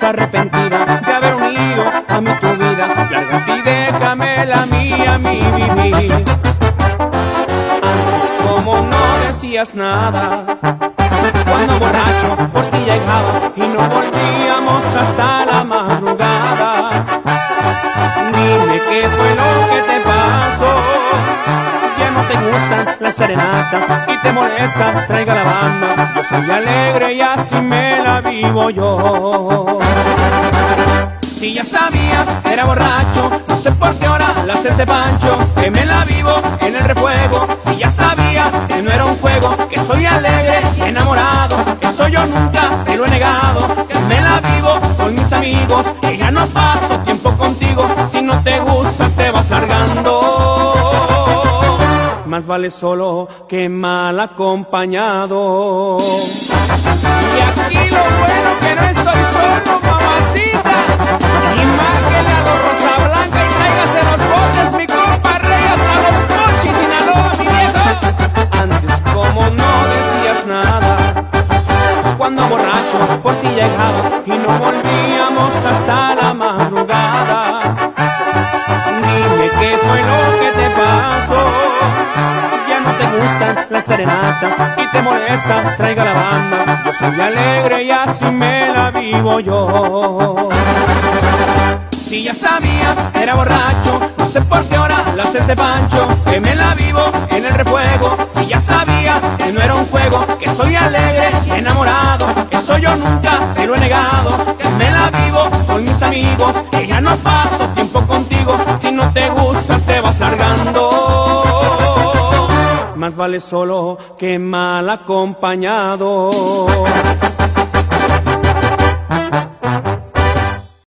arrepentida de haber unido a mí tu vida. Lárgate y déjame la mía, mi vivir. Antes como no decías nada, cuando borracho por ti llegaba y no volvíamos hasta la madrugada. Dime qué fue lo que te pasó. Ya no te gustan las serenatas y te molesta, traiga la banda. Yo soy alegre y así me la vivo yo. Si ya sabías que era borracho, no sé por qué ahora la haces de pancho, que me la vivo en el refuego. Si ya sabías que no era un juego, que soy alegre y enamorado, eso yo nunca te lo he negado. Que me la vivo con mis amigos, que ya no paso tiempo contigo. Si no te gusta te vas largando. Más vale solo que mal acompañado. Y aquí lo bueno que no estoy solo, mamacita. Y márquele a los Rosa Blanca y tráigase los botes, mi compa Reyes, a los Mochis, Sinaloa, mi viejo. Antes como no decías nada, cuando borracho por ti llegaba y no volvíamos hasta la madrugada. Dime qué fue lo que te pasó. Ya no te gustan las serenatas y te molesta, traiga la banda. Yo soy alegre y así me la vivo yo. Si ya sabías que era borracho, no sé por qué ahora la haces de pancho, que me la vivo en el refuego. Si ya sabías que no era un juego, que soy alegre y enamorado, eso yo nunca te lo he negado. Que me la vivo con mis amigos, que ya no paso tiempo contigo. Si no te gusta te vas largando. Más vale solo que mal acompañado.